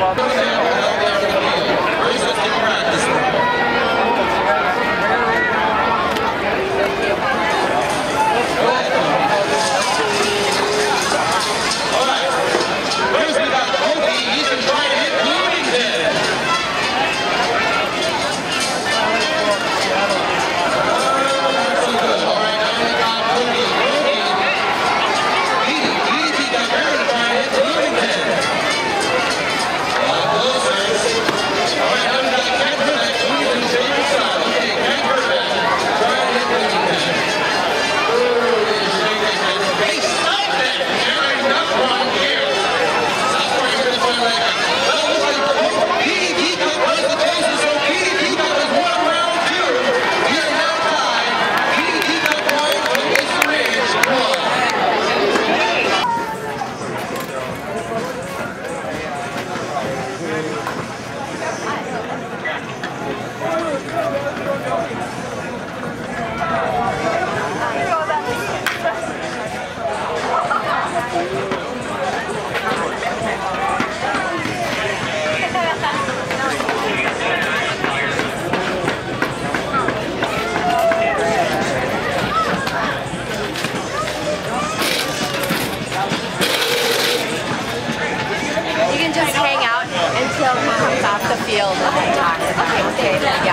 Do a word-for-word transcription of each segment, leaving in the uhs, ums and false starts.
field at the time. Okay, okay, yep.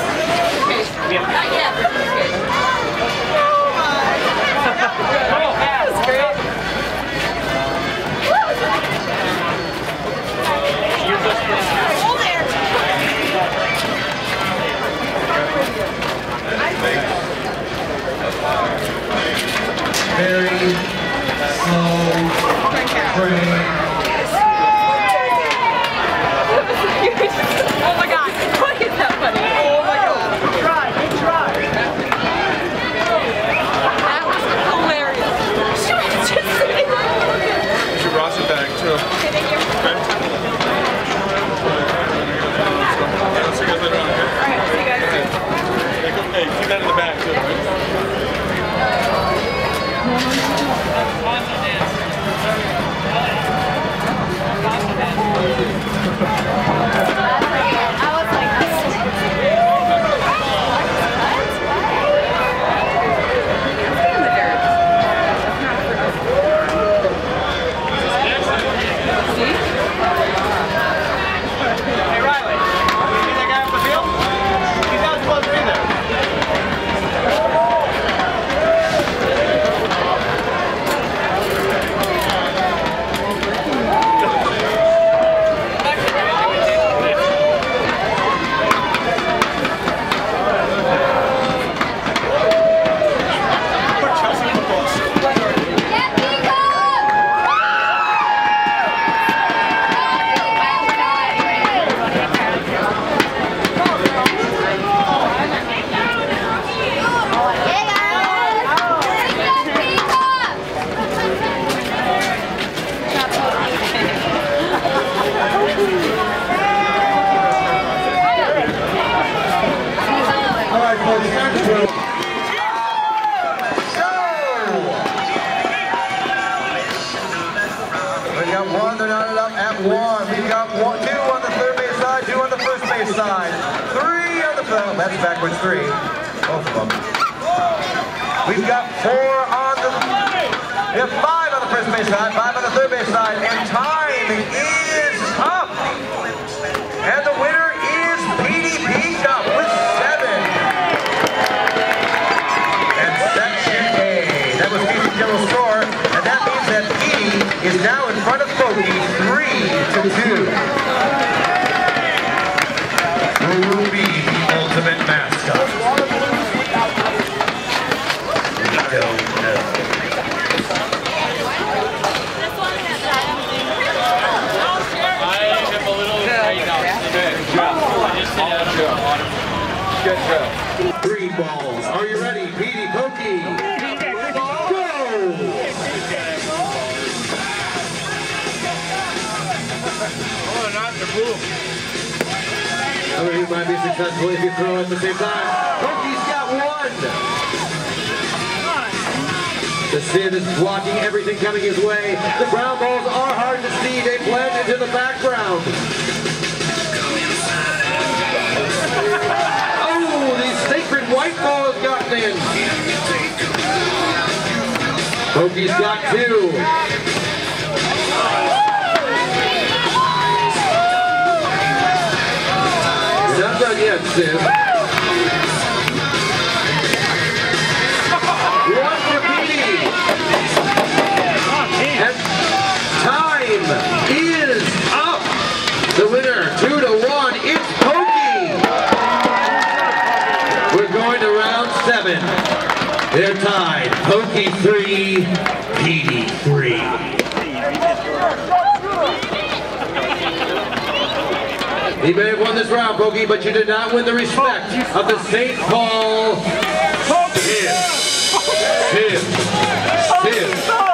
That's great. Hold there. Very slow, frame. Oh my god, look at that funny. Oh my god. Good try, good try. That was hilarious. She was just sitting there. You should brush it back too. Okay, thank you. Okay. I'll see you guys later on, okay? Alright, see you guys soon. Hey, keep that in the back too. That's backwards three. Both of them. We've got four on the... We have five on the first base side, five on the third base side, and time is up! And the winner is Petey Pokey with seven. And Section A. That was Petey's general score, and that means that Petey is now in front of Pokey three to two. Who will be the ultimate mascot? We don't know. I am a little afraid now. Good job. Just sit down. Good job. Three balls. Are you ready? Petey Pokey. Go! Oh, not the boom. Some of you might be successful if you throw at the same time. Pokey's got one. The Sid is blocking everything coming his way. The brown balls are hard to see. They blend into the background. Oh, the sacred white ball has gotten in. Pokey's got two. You're not done yet, Sid. One for Petey. And time is up. The winner, two to one, it's Pokey. We're going to round seven. They're tied. Pokey three, Petey three. He may have won this round, Pokey, but you did not win the respect of the Saint Paul Sid. Sid. Sid.